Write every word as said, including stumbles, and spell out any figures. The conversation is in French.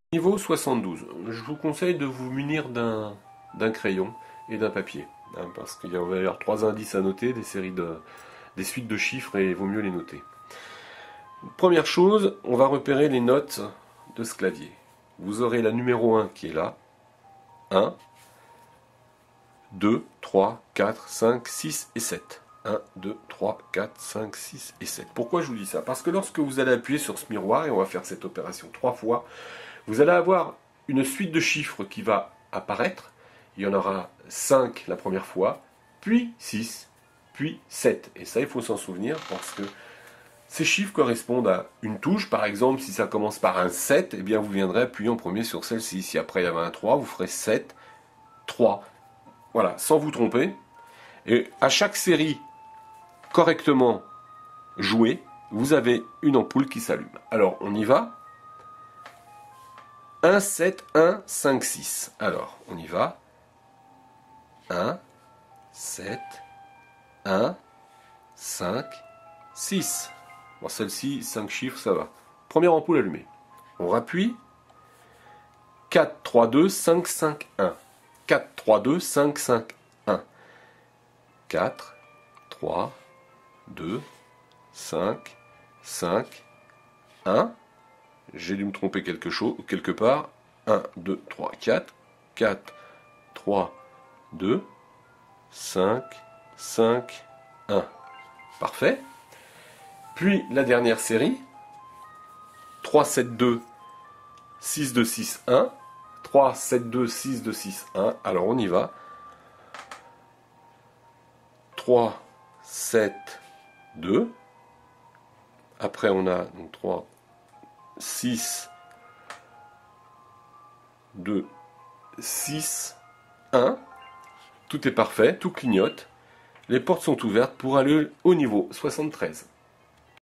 Niveau soixante-douze, je vous conseille de vous munir d'un d'un crayon et d'un papier, hein, parce qu'il va y avoir trois indices à noter, des séries de, des suites de chiffres, et il vaut mieux les noter. Première chose, on va repérer les notes de ce clavier. Vous aurez la numéro un qui est là, un, deux, trois, quatre, cinq, six et sept. un, deux, trois, quatre, cinq, six et sept. Pourquoi je vous dis ça? Parce que lorsque vous allez appuyer sur ce miroir, et on va faire cette opération trois fois, vous allez avoir une suite de chiffres qui va apparaître. Il y en aura cinq la première fois, puis six, puis sept. Et ça, il faut s'en souvenir parce que ces chiffres correspondent à une touche. Par exemple, si ça commence par un sept, eh bien vous viendrez appuyer en premier sur celle-ci. Si après il y avait un trois, vous ferez sept, trois. Voilà, sans vous tromper. Et à chaque série correctement jouée, vous avez une ampoule qui s'allume. Alors, on y va. un, sept, un, cinq, six. Alors, on y va. un, sept, un, cinq, six. Bon, celle-ci, cinq chiffres, ça va. Première ampoule allumée. On rappuie. quatre, trois, deux, cinq, cinq, un. quatre, trois, deux, cinq, cinq, un. quatre, trois, deux, cinq, cinq, un. J'ai dû me tromper quelque chose, quelque part. un, deux, trois, quatre. quatre, trois, deux, cinq, cinq, un. Parfait. Puis la dernière série. trois, sept, deux, six, deux, six, un. trois, sept, deux, six, deux, six, un. Alors on y va. trois, sept, deux. Après on a donc trois, six, deux, six, un. Tout est parfait, tout clignote. Les portes sont ouvertes pour aller au niveau soixante-treize.